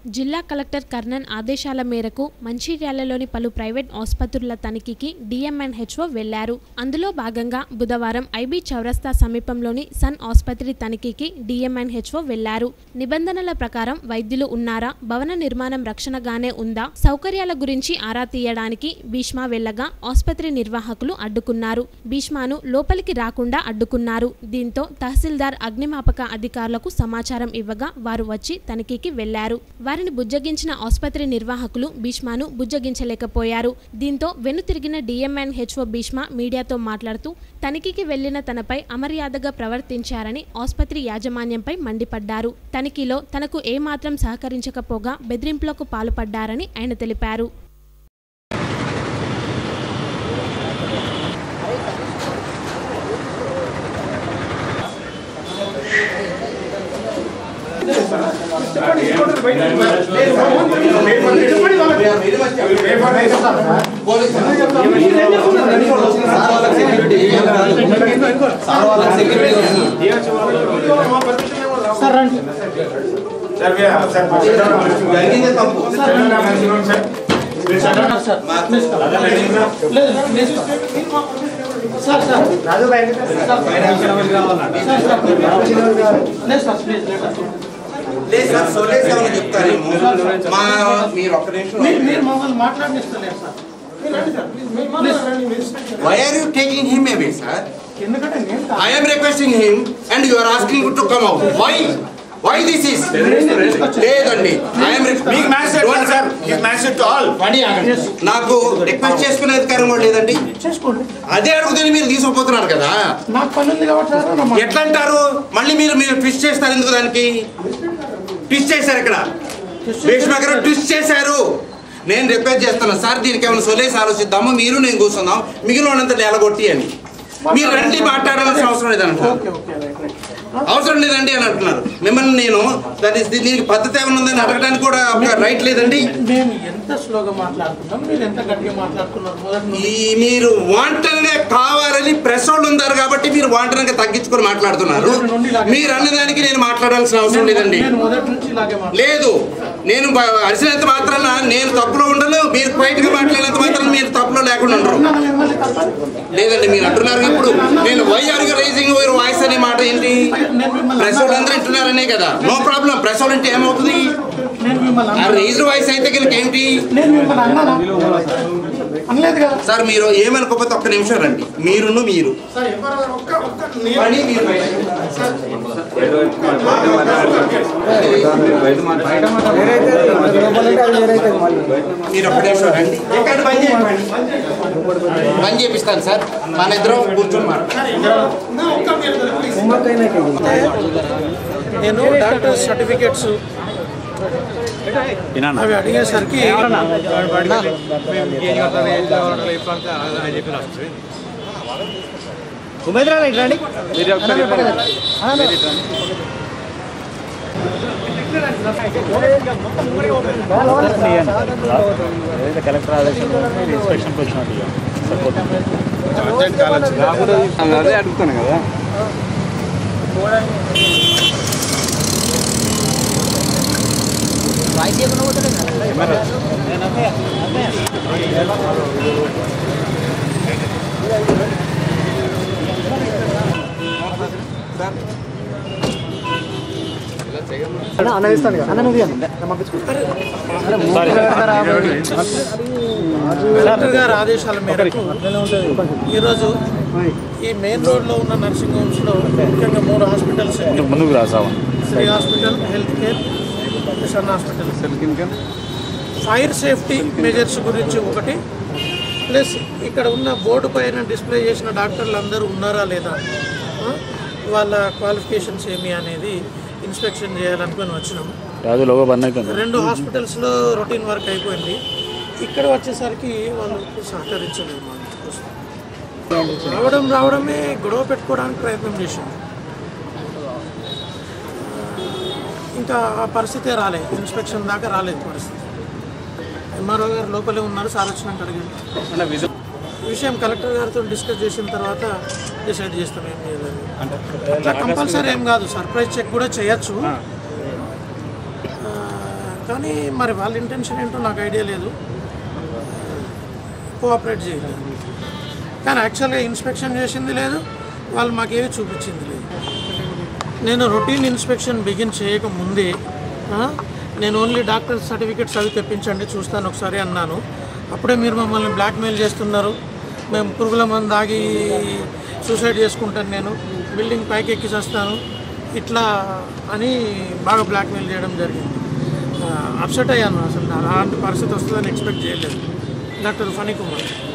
జిల్లా కలెక్టర్ కర్ణన్ ఆదేశాల మేరకు మంచిర్యాలలోని పలు ప్రైవేట్ ఆసుపత్రుల తనిఖీకి డిఎంఎన్హెచ్ఓ వెళ్లారు. అందులో భాగంగా బుధవారం ఐబీ చౌరస్తా సమీపంలోని సన్ ఆసుపత్రి తనిఖీకి డిఎంఎన్హెచ్ఓ వెళ్లారు. నిబంధనల ప్రకారం వైద్యులు ఉన్నారా, భవన నిర్మాణం రక్షణగానే ఉందా, సౌకర్యాల గురించి ఆరా తీయడానికి భీష్మా వెళ్లగా ఆసుపత్రి నిర్వాహకులు అడ్డుకున్నారు. భీష్మాను లోపలికి రాకుండా అడ్డుకున్నారు. దీంతో తహసీల్దార్ అగ్నిమాపక అధికారులకు సమాచారం ఇవ్వగా వారు వచ్చి తనిఖీకి వెళ్లారు. వారిని బుజ్జగించిన ఆసుపత్రి నిర్వాహకులు భీష్మాను బుజ్జగించలేకపోయారు. దీంతో వెనుతిరిగిన డిఎంఎన్హెచ్ఓ భీష్మా మీడియాతో మాట్లాడుతూ తనిఖీకి వెళ్లిన తనపై అమర్యాదగా ప్రవర్తించారని ఆసుపత్రి యాజమాన్యంపై మండిపడ్డారు. తనిఖీలో తనకు ఏమాత్రం సహకరించకపోగా బెదిరింపులకు పాల్పడ్డారని ఆయన తెలిపారు. Why are you taking him away, sir? I am requesting him and you are asking him to come out. Why this is? లేదండి. I am big message sir. His message to all. నాకు request చేసుకునే అధికారం కూడా లేదండి. అదే అడుగుతుంది మీరు తీసుకుపోతున్నారు కదా. నాకు పని ఉంది కాబట్టి ఎట్లా అంటారు? మళ్ళీ మీరు ట్విస్ట్ చేస్తారు ఎందుకు దానికి? ట్విస్ట్ చేశారు ఇక్కడ. భీష్మా గారు ట్విస్ట్ చేశారు. నేను రిక్వెస్ట్ చేస్తాను సార్, దీనికి ఏమైనా సొలేసి ఆలోచిద్దాము, మీరు నేను కూర్చుందాం, మిగిలిన వాళ్ళంతా నేలగొట్టి అని. మీరు రండి మాట్లాడాల్సిన అవసరం లేదంటారు. అవసరం లేదండి అని అంటున్నారు. మిమ్మల్ని నేను దీనికి పద్ధతి ఏమైనా ఉందని అడగడానికి కూడా ఒక రైట్ లేదండి. మీరు వాంటనగా కావాలని ప్రెస్ వాళ్ళు ఉన్నారు కాబట్టి మీరు వాంటనగా తగ్గించుకొని మాట్లాడుతున్నారు. మీరు అన్నదానికి నేను మాట్లాడాల్సిన అవసరం లేదండి. లేదు, నేను అరిసినంత మాత్రాన నేను తప్పులో ఉండను, మీరు క్వైట్ గా మాట్లాడినంత మాత్రాన మీరు తప్పులో లేకుండా ఉండరు. లేదండి, మీరు అంటున్నారు ఇప్పుడు నేను why are you raising your voice అనే మాట ఏంటి? ప్రెస్ వాళ్ళు అందరూ అంటున్నారనే కదా. నో ప్రాబ్లం, ప్రెస్ వాళ్ళు అంటే ఏమవుతుంది? రైజ్ వాయిస్ అయితే కనుక ఏంటి సార్? మీరు ఏమనుకోకపోతే ఒక్క నిమిషం రండి. మీరు మీరు ఒక్క నిమిషం రండి. పని చేపిస్తాను సార్. మన ఇద్దరం కూర్చొని నేను డాక్టర్ సర్టిఫికేట్స్ అవి అడిగేసరికి కలెక్టర్ ఆదేశం ఇన్స్పెక్షన్కి వచ్చినట్టు అదే అడుగుతాను కదా. కలెక్టర్ గారి ఆదేశాల మేరకు ఈరోజు ఈ మెయిన్ రోడ్లో ఉన్న నర్సింగ్ హోమ్స్లో ముఖ్యంగా 3 hospitals, Shri hospital, health care, sun hospital, fire safety measures గురించి ఒకటి, ప్లస్ ఇక్కడ ఉన్న బోర్డు పైన డిస్ప్లే చేసిన డాక్టర్లు అందరూ ఉన్నారా లేదా, వాళ్ళ క్వాలిఫికేషన్స్ ఏమి అనేది ఇన్స్పెక్షన్ చేయాలనుకుని వచ్చినాము. 2 హాస్పిటల్స్లో రొటీన్ వర్క్ అయిపోయింది. ఇక్కడ వచ్చేసరికి వాళ్ళు సహకరించలేదు. రావడమే గొడవ పెట్టుకోవడానికి ప్రయత్నం చేసింది. ఇంకా ఆ పరిస్థితే రాలేదు, ఇన్స్పెక్షన్ దాకా రాలేదు పరిస్థితి. ఎంఆర్ఓ గారు లోపలే ఉన్నారు, సార్ వచ్చినాక అడిగింది. విషయం కలెక్టర్ గారితో డిస్కస్ చేసిన తర్వాత డిసైడ్ చేస్తాం. ఏం చేయలేదు, అట్లా కంపల్సరీ ఏం కాదు, సర్ప్రైజ్ చెక్ కూడా చేయొచ్చు. కానీ మరి వాళ్ళ ఇంటెన్షన్ ఏంటో నాకు ఐడియా లేదు, కోఆపరేట్ చేయలేదు. కానీ యాక్చువల్గా ఇన్స్పెక్షన్ చేసింది లేదు, వాళ్ళు మాకేమీ చూపించింది లేదు. నేను రొటీన్ ఇన్స్పెక్షన్ బిగిన్ చేయకముందే నేను ఓన్లీ డాక్టర్ సర్టిఫికేట్స్ అవి తెప్పించండి చూస్తాను ఒకసారి అన్నాను. అప్పుడే మీరు మమ్మల్ని బ్లాక్మెయిల్ చేస్తున్నారు, మేము పురుగుల మందు ఆగి సూసైడ్ చేసుకుంటాను, నేను బిల్డింగ్ పైకి ఎక్కి చేస్తాను ఇట్లా అని బాగా బ్లాక్మెయిల్ చేయడం జరిగింది. అప్సెట్ అయ్యాను, అసలు అలాంటి పరిస్థితి వస్తుందని ఎక్స్పెక్ట్ చేయలేదు. డాక్టర్ ఫణి కుమార్.